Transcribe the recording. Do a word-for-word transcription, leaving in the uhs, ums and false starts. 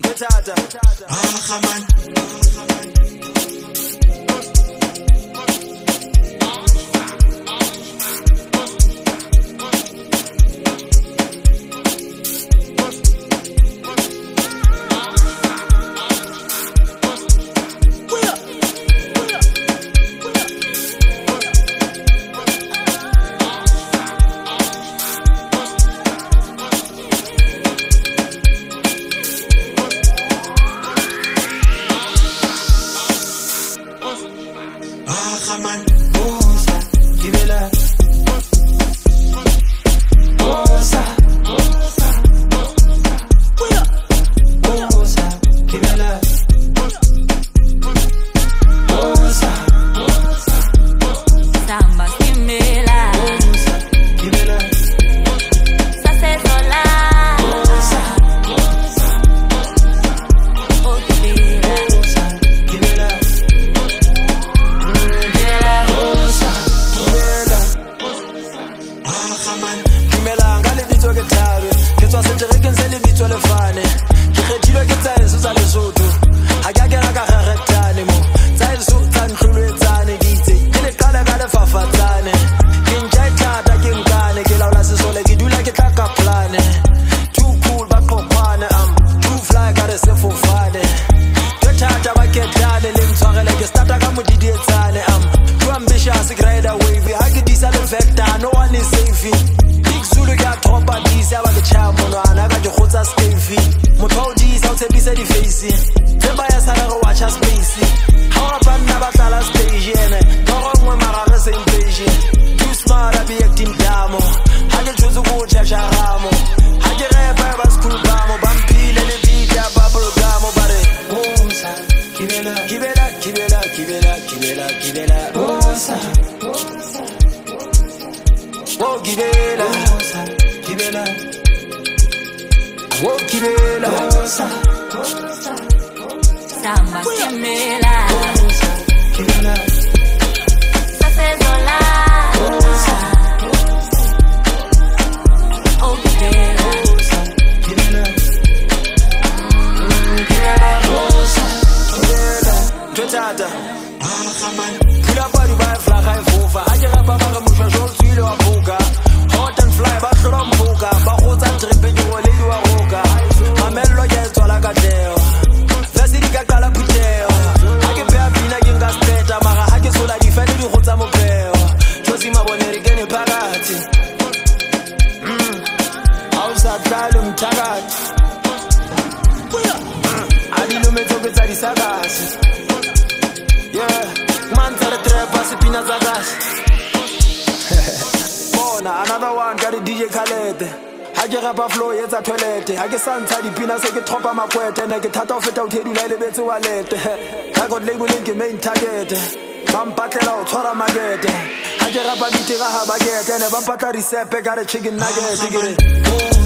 Ah, man. Ah, man. Bosa, gibela. Bosa, bosa, bosa, gibela. Bosa, samba gibela. Bosa, gibela. Sase sola. Bosa, oh gibela. bosa, gibela. Dumela nga lebitso ke Thabe ke tswa seterekeng se lebitso le fane ke kgethilwe ke tsaenso tsa Lesotho ha ke a kena ka kgerektane mo tsaenso tsa ntlholwetsane ke itse ke le qale ka lefafatsane ke ntja e thata ke nkane ke laola sesole ke dula ke tla ka plane too cool ba qokwane am too fly ka re sefofane ke thata ba ketane le ntshwarele ke starta ka modidietsane am too ambitious ke rider wavy ha ke disa le vector no one is safe Zulu ke a tropa disa ba ke tšhaya monwana ka ke kgotsa stafy motho o disa o tshepise di-face tse ba ya sala re watcha space ga o rapa nna ba tlala stage ene ka gongwe marare same page too smart a be acting damo ga ke tshotse ko o tšhaša ramo ga ke repa ba school bamo ba mphile le beat ya bubble gamo ba re bosa kibela kibela kibela kibela kibela kibela bosa oh gibela Gibela, oh Gibela, Samba gibela, Gibela, sase sola. Oh gibela, Gibela, Gibela, Gibela, ah man, pula pa di ba fly high fofa, a ke rapa ba re mosha jo tsile wa buka, hot and fly ba hlola mbuka, ba gotsa tripe ke go le di wa roka, mamello ke tswala ka teo, vese di ka qala phuteo, ha ke pea pina ke nka streta mara ha ke sola di fele di gotsa mopeo, tsosi mabone re kene phakathi, mm, hausa tlalo mthakathi, a di lumetso ke tsa disakasi. Yeah, man tell the trap as pina zagas. Bona another one got a D J Khaled. Ha ke rapa flow yetsa toilet. Ha ke santsha dipina se ke tropa makwete ne ke thata o feta o thedula le betse wallet. Ha go label ke main target. Bam patela o tshwara market. Ha ke rapa ditira ha ba get ne ba patla recipe ka re chicken nugget.